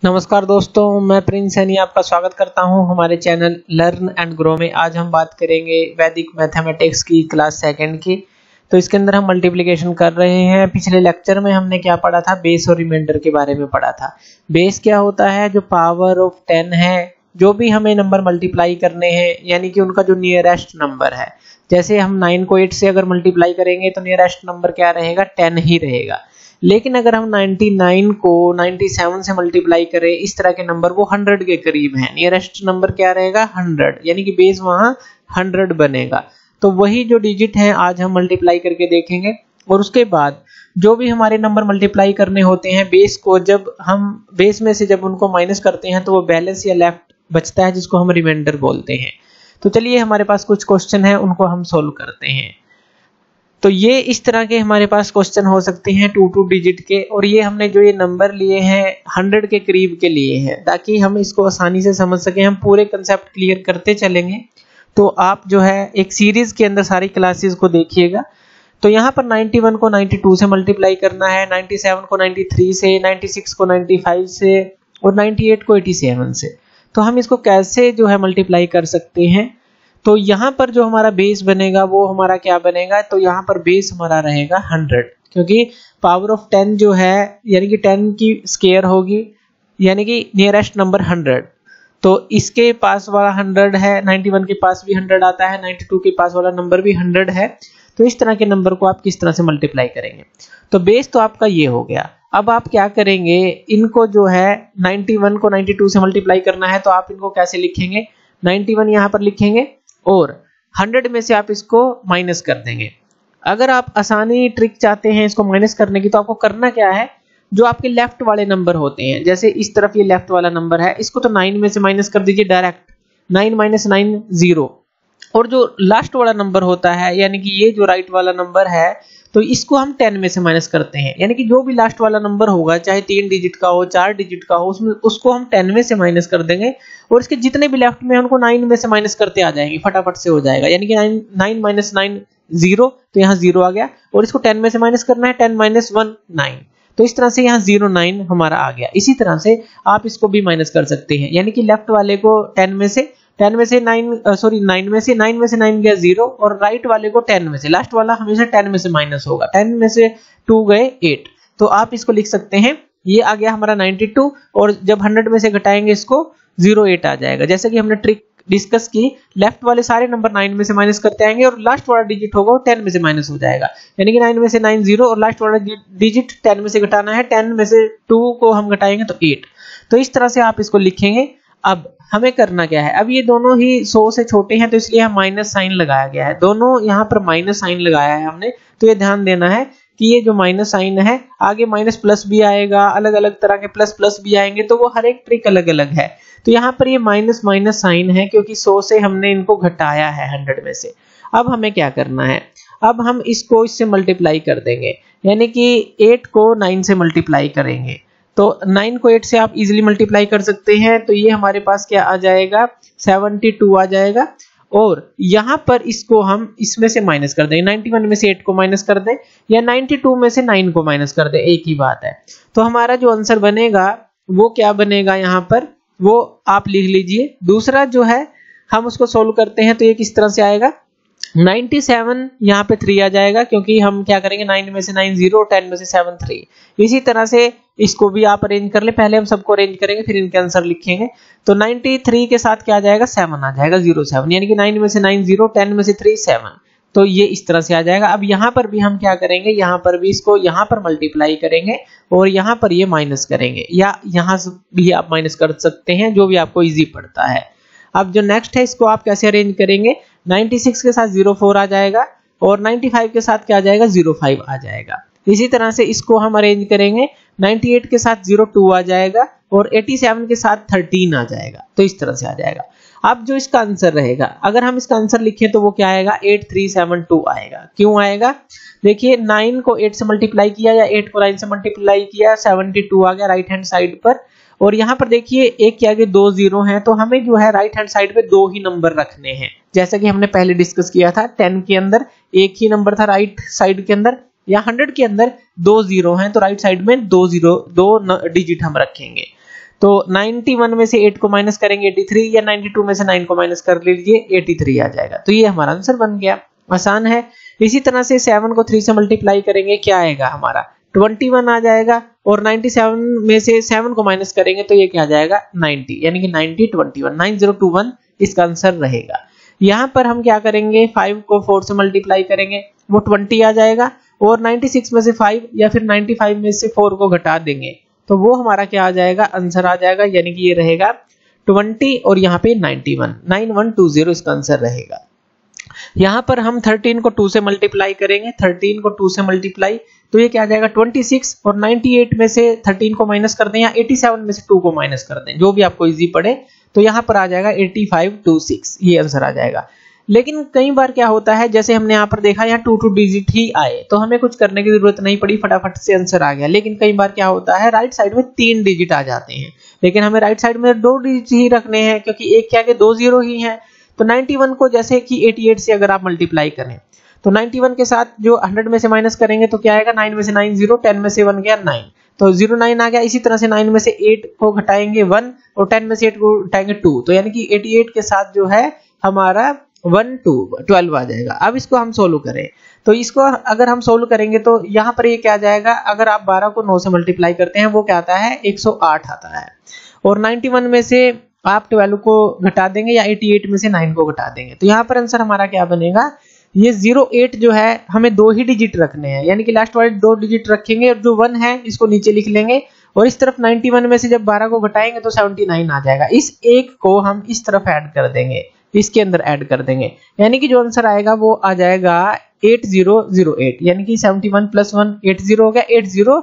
नमस्कार दोस्तों, मैं प्रिंस सैनी आपका स्वागत करता हूं हमारे चैनल लर्न एंड ग्रो में। आज हम बात करेंगे वैदिक मैथमेटिक्स की क्लास सेकंड की। तो इसके अंदर हम मल्टीप्लिकेशन कर रहे हैं। पिछले लेक्चर में हमने क्या पढ़ा था, बेस और रिमाइंडर के बारे में पढ़ा था। बेस क्या होता है, जो पावर ऑफ 10 है, जो भी हमें नंबर मल्टीप्लाई करने हैं, यानी कि उनका जो नियरेस्ट नंबर है। जैसे हम 9 को 8 से अगर मल्टीप्लाई करेंगे तो नियरेस्ट नंबर क्या रहेगा, 10 ही रहेगा। लेकिन अगर हम 99 को 97 से मल्टीप्लाई करें, इस तरह के नंबर वो 100 के करीब हैं, नियरेस्ट नंबर क्या रहेगा 100, यानी कि बेस वहां 100 बनेगा। तो वही जो डिजिट है आज हम मल्टीप्लाई करके देखेंगे। और उसके बाद जो भी हमारे नंबर मल्टीप्लाई करने होते हैं, बेस को जब हम बेस में से जब उनको माइनस करते हैं तो वो बैलेंस या लेफ्ट बचता है, जिसको हम रिमाइंडर बोलते हैं। तो चलिए, हमारे पास कुछ क्वेश्चन है, उनको हम सोल्व करते हैं। तो ये इस तरह के हमारे पास क्वेश्चन हो सकते हैं 2 डिजिट के। और ये हमने जो ये नंबर लिए हैं 100 के करीब के लिए हैं, ताकि हम इसको आसानी से समझ सकें। हम पूरे कंसेप्ट क्लियर करते चलेंगे। तो आप जो है एक सीरीज के अंदर सारी क्लासेस को देखिएगा। तो यहाँ पर 91 को 92 से मल्टीप्लाई करना है, 97 को 93 से, 96 को 95 से और 98 को 87 से। तो हम इसको कैसे जो है मल्टीप्लाई कर सकते हैं। तो यहाँ पर जो हमारा बेस बनेगा वो हमारा क्या बनेगा, तो यहाँ पर बेस हमारा रहेगा 100, क्योंकि पावर ऑफ 10 जो है यानी कि 10 की स्क्वायर होगी, यानी कि नियरेस्ट नंबर 100। तो इसके पास वाला 100 है, 91 के पास भी 100 आता है, 92 के पास वाला नंबर भी 100 है। तो इस तरह के नंबर को आप किस तरह से मल्टीप्लाई करेंगे। तो बेस तो आपका ये हो गया। अब आप क्या करेंगे, इनको जो है 91 को 92 से मल्टीप्लाई करना है, तो आप इनको कैसे लिखेंगे, 91 यहाँ पर लिखेंगे और 100 में से आप इसको माइनस कर देंगे। अगर आप आसानी ट्रिक चाहते हैं इसको माइनस करने की, तो आपको करना क्या है, जो आपके लेफ्ट वाले नंबर होते हैं, जैसे इस तरफ ये लेफ्ट वाला नंबर है, इसको तो 9 में से माइनस कर दीजिए डायरेक्ट, 9 - 9 0। और जो लास्ट वाला नंबर होता है, यानी कि ये जो राइट वाला नंबर है, तो इसको हम 10 में से माइनस करते हैं। यानी कि जो भी लास्ट वाला नंबर होगा, चाहे 3 डिजिट का हो, 4 डिजिट का हो, उसमें उसको हम 10 में से माइनस कर देंगे। और इसके जितने भी लेफ्ट में उनको 9 में से माइनस करते आ जाएंगे, फटाफट से हो जाएगा। यानी कि 9 - 9 0, तो यहाँ 0 आ गया। और इसको 10 में से माइनस करना है, 10 - 1 9। तो इस तरह से यहाँ 0 9 हमारा आ गया। इसी तरह से आप इसको भी माइनस कर सकते हैं, यानी कि लेफ्ट वाले को 9 में से 9 में से 9 गया 0, और राइट वाले को 10 में से, लास्ट वाला हमेशा 10 में से माइनस होगा, 10 में से 2 गए 8। तो आप इसको लिख सकते हैं, ये आ गया हमारा 92, और जब 100 में से घटाएंगे इसको 08 आ जाएगा। जैसे कि हमने ट्रिक डिस्कस की, लेफ्ट वाले सारे नंबर 9 में से माइनस करते आएंगे, और लास्ट वाला डिजिट होगा वो 10 में से माइनस हो जाएगा। यानी कि 9 में से 9 0, और लास्ट वाला डिजिट 10 में से घटाना है, 10 में से 2 को हम घटाएंगे तो 8। तो इस तरह से आप इसको लिखेंगे। अब हमें करना क्या है, अब ये दोनों ही 100 से छोटे हैं, तो इसलिए हम माइनस साइन लगाया गया है, दोनों यहाँ पर माइनस साइन लगाया है हमने। तो ये ध्यान देना है कि ये जो माइनस साइन है, आगे माइनस प्लस भी आएगा, अलग अलग तरह के प्लस प्लस भी आएंगे, तो वो हर एक ट्रिक अलग अलग है। तो यहाँ पर ये माइनस माइनस साइन है, क्योंकि 100 से हमने इनको घटाया है 100 में से। अब हमें क्या करना है, अब हम इसको इससे मल्टीप्लाई कर देंगे, यानी कि 8 को 9 से मल्टीप्लाई करेंगे। तो 9 को 8 से आप इजीली मल्टीप्लाई कर सकते हैं। तो ये हमारे पास क्या आ जाएगा, 72 आ जाएगा। और यहाँ पर इसको हम इसमें से माइनस कर देंगे, 91 में से 8 को माइनस कर दें, या 92 में से 9 को माइनस कर दें, एक ही बात है। तो हमारा जो आंसर बनेगा वो क्या बनेगा, यहाँ पर वो आप लिख लीजिए। दूसरा जो है हम उसको सोल्व करते हैं, तो ये किस तरह से आएगा, 97 यहाँ पे 3 आ जाएगा, क्योंकि हम क्या करेंगे, 9 में से 9 0, 10 में से 7 3। इसी तरह से इसको भी आप अरेंज कर ले, पहले हम सबको अरेंज करेंगे फिर इनके आंसर लिखेंगे। तो 93 के साथ क्या आ जाएगा, 7 आ जाएगा, 0 7, यानी कि 9 में से 9 0, 10 में से 3 7। तो ये इस तरह से आ जाएगा। अब यहाँ पर भी हम क्या करेंगे, यहाँ पर भी इसको यहाँ पर मल्टीप्लाई करेंगे, और यहाँ पर ये माइनस करेंगे, या यहाँ भी आप माइनस कर सकते हैं, जो भी आपको इजी पड़ता है। अब जो नेक्स्ट है, इसको आप कैसे अरेंज करेंगे, 96 के साथ 04 आ जाएगा, और 95 के साथ क्या आ जाएगा, 05 आ जाएगा। इसी तरह से इसको हम अरेंज करेंगे, 98 के साथ 02 आ जाएगा, और 87 के साथ 13 आ जाएगा। तो इस तरह से आ जाएगा। अब जो इसका आंसर रहेगा, अगर हम इसका आंसर लिखें तो वो क्या आएगा, 8372 आएगा। क्यों आएगा, देखिए 9 को 8 से मल्टीप्लाई किया, या 8 को 9 से मल्टीप्लाई किया, 72 आ गया राइट हैंड साइड पर। और यहाँ पर देखिए एक के आगे 2 0 हैं, तो हमें जो है राइट हैंड साइड पे 2 ही नंबर रखने हैं, जैसा कि हमने पहले डिस्कस किया था। 10 के अंदर एक ही नंबर था राइट साइड के अंदर, या 100 के अंदर 2 0 हैं, तो राइट साइड में 2 डिजिट हम रखेंगे। तो 91 में से 8 को माइनस करेंगे 83, या 92 में से 9 को माइनस कर लीजिए 83 आ जाएगा। तो ये हमारा आंसर बन गया, आसान है। इसी तरह से 7 को 3 से मल्टीप्लाई करेंगे, क्या आएगा हमारा 21 आ जाएगा, और 97 में से 7 को माइनस करेंगे तो ये क्या आ जाएगा 90, यानी कि 9021 9021 इसका आंसर रहेगा। यहाँ पर हम क्या करेंगे 5 को 4 से मल्टीप्लाई करेंगे, वो 20 आ जाएगा, और 96 में से 5 या फिर 95 में से 4 को घटा देंगे तो वो हमारा क्या आ जाएगा आंसर आ जाएगा, यानी कि ये रहेगा 20 और यहाँ पे 9120 इसका आंसर रहेगा। यहाँ पर हम 13 को 2 से मल्टीप्लाई करेंगे, 13 को 2 से मल्टीप्लाई तो ये क्या आ जाएगा 26, और 98 में से 13 को माइनस कर दें या 87 में से 2 को माइनस कर दें, जो भी आपको इजी पड़े, तो यहाँ पर आ जाएगा 8526, ये आंसर आ जाएगा। लेकिन कई बार क्या होता है, जैसे हमने यहाँ पर देखा यहाँ 2 डिजिट ही आए तो हमें कुछ करने की जरूरत नहीं पड़ी, फटाफट से आंसर आ गया। लेकिन कई बार क्या होता है राइट साइड में 3 डिजिट आ जाते हैं, लेकिन हमें राइट साइड में 2 डिजिट ही रखने हैं, क्योंकि एक क्या के 2 जीरो ही हैं। तो 91 को जैसे कि 88 से अगर आप मल्टीप्लाई करें तो 91 के साथ जो 100 में से माइनस करेंगे तो क्या आएगा 9 में से 9 0, 10 में से 1 गया 9, तो 09 आ गया। इसी तरह से 9 में से 8 को घटाएंगे 1, और 10 में से 8 को घटाएंगे 2, तो यानी कि 88 के साथ जो है हमारा 12 आ जाएगा। अब इसको हम सोल्व करें, तो इसको अगर हम सोल्व करेंगे तो यहाँ पर ये क्या जाएगा, अगर आप 12 को 9 से मल्टीप्लाई करते हैं वो क्या आता है 108 आता है, और 91 में से आप 12 को घटा देंगे या 88 में से 9 को घटा देंगे, तो यहाँ पर आंसर हमारा क्या बनेगा, ये 08 जो है हमें 2 ही डिजिट रखने हैं, यानी कि लास्ट वाले 2 डिजिट रखेंगे, और जो 1 है इसको नीचे लिख लेंगे, और इस तरफ 91 में से जब 12 को घटाएंगे तो 79 आ जाएगा। इस एक को हम इस तरफ ऐड कर देंगे, इसके अंदर ऐड कर देंगे, यानी कि जो आंसर आएगा वो आ जाएगा 8008, यानी कि 71 + 1 80 हो गया,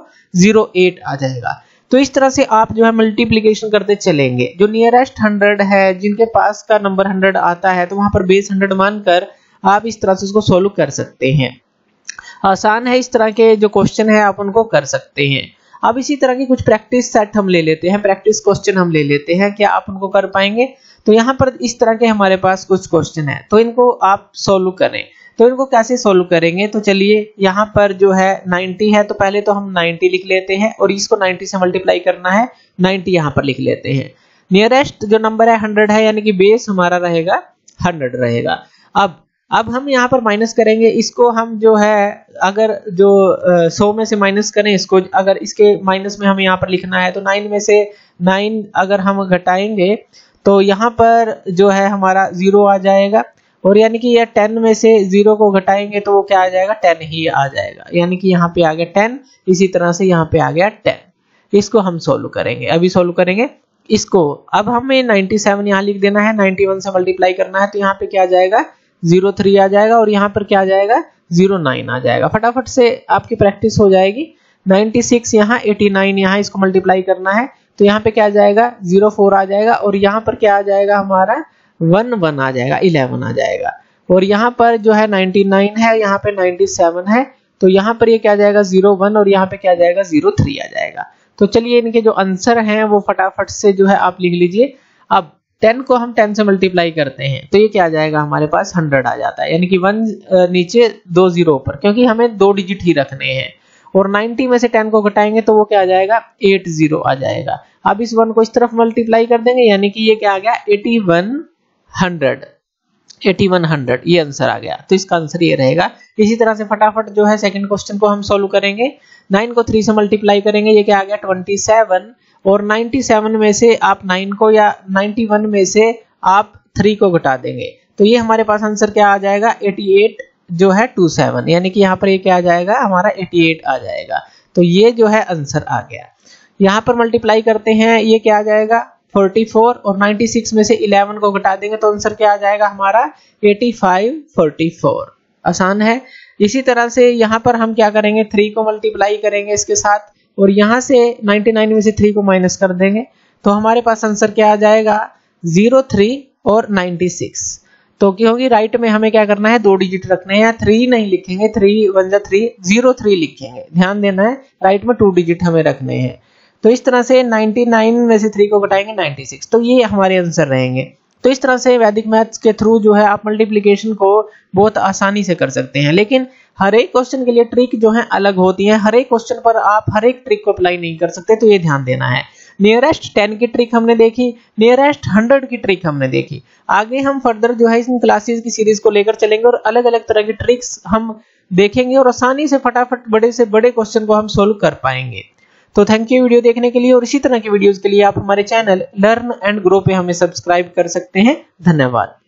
8008 आ जाएगा। तो इस तरह से आप जो है मल्टीप्लिकेशन करते चलेंगे, जो नियरेस्ट 100 है, जिनके पास का नंबर 100 आता है, तो वहां पर बेस 100 मानकर आप इस तरह से उसको सोल्व कर सकते हैं। आसान है, इस तरह के जो क्वेश्चन है आप उनको कर सकते हैं। अब इसी तरह की कुछ प्रैक्टिस सेट हम ले लेते हैं, प्रैक्टिस क्वेश्चन हम ले लेते हैं, क्या आप उनको कर पाएंगे? तो यहाँ पर इस तरह के हमारे पास कुछ क्वेश्चन है, तो इनको आप सोल्व करें। तो इनको कैसे सोल्व करेंगे, तो चलिए यहाँ पर जो है 90 है, तो पहले तो हम 90 लिख लेते हैं, और इसको 90 से मल्टीप्लाई करना है, 90 यहाँ पर लिख लेते हैं। नियरेस्ट जो नंबर है 100 है, यानी कि बेस हमारा रहेगा 100 रहेगा। अब हम यहाँ पर माइनस करेंगे, इसको हम जो है अगर जो 100 में से माइनस करें इसको, अगर इसके माइनस में हमें यहाँ पर लिखना है, तो 9 में से 9 अगर हम घटाएंगे तो यहाँ पर जो है हमारा 0 आ जाएगा, और यानी कि यह 10 में से 0 को घटाएंगे तो वो क्या आ जाएगा 10 ही आ जाएगा, यानी कि यहाँ पे आ गया 10, इसी तरह से यहाँ पे आ गया 10। इसको हम सोल्व करेंगे, अभी सोल्व करेंगे इसको। अब हमें 97 यहाँ लिख देना है, 91 से मल्टीप्लाई करना है, तो यहाँ पे क्या आ जाएगा 03 आ जाएगा, और यहाँ पर क्या आ जाएगा 09 आ जाएगा। फटाफट से आपकी प्रैक्टिस हो जाएगी। 96 यहाँ, 89 यहाँ, इसको मल्टीप्लाई करना है, तो यहाँ पे क्या आ जाएगा 04 आ जाएगा, और यहाँ पर क्या आ जाएगा हमारा 11 आ जाएगा, 11 आ जाएगा। और यहाँ पर जो है 99 है, यहाँ पे 97 है, तो यहाँ पर ये क्या आ जाएगा 01, और यहाँ पे क्या आ जाएगा 03 आ जाएगा। तो चलिए इनके जो आंसर हैं वो फटाफट से जो है आप लिख लीजिए। अब 10 को हम 10 से मल्टीप्लाई करते हैं तो ये क्या आ जाएगा हमारे पास 100 आ जाता है, यानी कि 1 नीचे 2 0 ऊपर, क्योंकि हमें 2 डिजिट ही रखने हैं। और 90 में से 10 को घटाएंगे तो वो क्या आ जाएगा 80 आ जाएगा। अब इस 1 को इस तरफ मल्टीप्लाई कर देंगे, यानी कि ये क्या आ गया 8100, ये आंसर आ गया। तो इसका आंसर ये रहेगा। इसी तरह से फटाफट जो है सेकंड क्वेश्चन को हम सॉल्व करेंगे। 9 को 3 से मल्टीप्लाई करेंगे, ये क्या आ गया 27, और 97 में से आप 9 को या 91 में से आप 3 को घटा देंगे, तो ये हमारे पास आंसर क्या आ जाएगा 88 जो है 27, यानी कि यहाँ पर ये क्या आ जाएगा हमारा 88 आ जाएगा। तो ये जो है आंसर आ गया। यहाँ पर मल्टीप्लाई करते हैं, ये क्या आ जाएगा 44, और 96 में से 11 को घटा देंगे तो आंसर क्या आ जाएगा हमारा 8544। आसान है। इसी तरह से यहाँ पर हम क्या करेंगे 3 को मल्टीप्लाई करेंगे इसके साथ, और यहाँ से 99 में से 3 को माइनस कर देंगे, तो हमारे पास आंसर क्या आ जाएगा 03 और 96। तो क्योंकि राइट में हमें क्या करना है 2 डिजिट रखने हैं, 3 नहीं लिखेंगे, 3 1 जा 3, 03 लिखेंगे। ध्यान देना है, राइट में 2 डिजिट हमें रखने हैं। तो इस तरह से 99 में से 3 को घटाएंगे 96, तो ये हमारे आंसर रहेंगे। तो इस तरह से वैदिक मैथ्स के थ्रू जो है आप मल्टीप्लिकेशन को बहुत आसानी से कर सकते हैं, लेकिन हर एक क्वेश्चन के लिए ट्रिक जो है अलग होती है। हर एक क्वेश्चन पर आप हर एक ट्रिक को अप्लाई नहीं कर सकते, तो ये ध्यान देना है। नियरेस्ट 10 की ट्रिक हमने देखी, नियरेस्ट 100 की ट्रिक हमने देखी। आगे हम फर्दर जो है इन क्लासेस की सीरीज को लेकर चलेंगे और अलग अलग तरह की ट्रिक्स हम देखेंगे और आसानी से फटाफट बड़े से बड़े क्वेश्चन को हम सोल्व कर पाएंगे। तो थैंक यू वीडियो देखने के लिए, और इसी तरह की वीडियोस के लिए आप हमारे चैनल लर्न एंड ग्रो पे हमें सब्सक्राइब कर सकते हैं। धन्यवाद।